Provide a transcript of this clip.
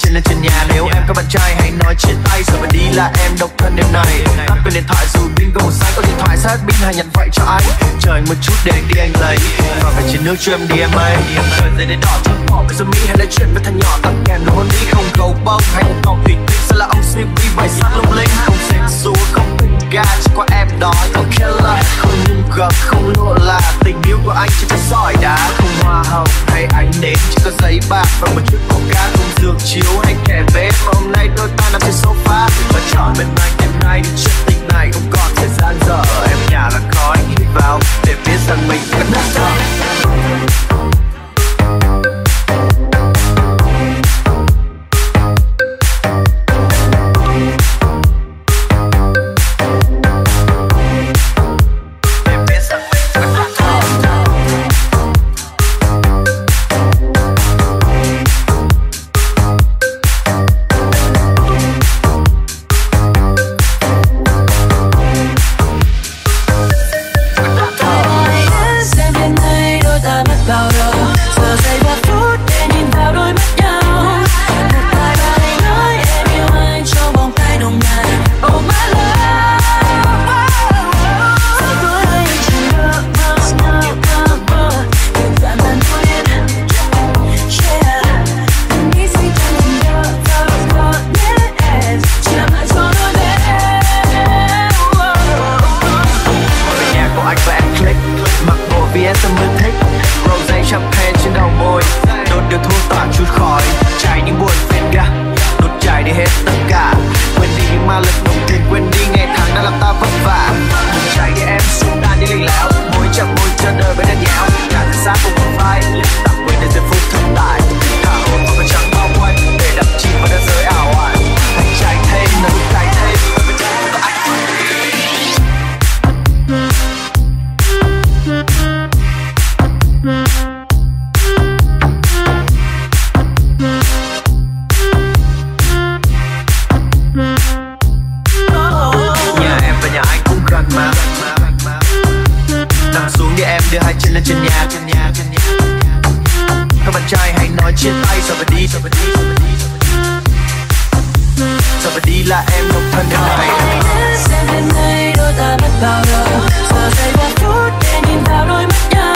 chân lên trên nhà. Nếu em có bạn trai hãy nói chia tay, giờ phải đi là em độc thân đêm này. Tắt cái điện thoại dù bingo một sáng có điện thoại sát pin hay nhận vậy cho anh. Chờ anh một chút để anh đi anh lấy, và phải trên nước cho em đi em ơi. Trời dây đến đỏ chấm bỏ với số Mỹ hay nói chuyện với thằng nhỏ tặng kèm đồ hôn đi. Không cầu bông hay không cầu thủy tinh, sẽ là ông Snoopy bài sát lung linh. Không xem xua không tình ca, chỉ qua em đó không killer. Không nhung gập không lộ là tình yêu của anh chỉ phải sỏi đá. Không hoa hồng hay ánh nến, chỉ có giấy bạc và một chút coca. Không giường chiếu hay kẻ bếp, hôm nay đôi ta nằm trên sofa và chọn bên anh đêm nay. Chuyện tình này không còn thời gian dở, em nhà là khói hít vào để biết rằng mình vẫn đang thở. Xem đêm nay đôi ta mất vào đâu, giờ giây 3 phút để nhìn vào đôi mắt nhau.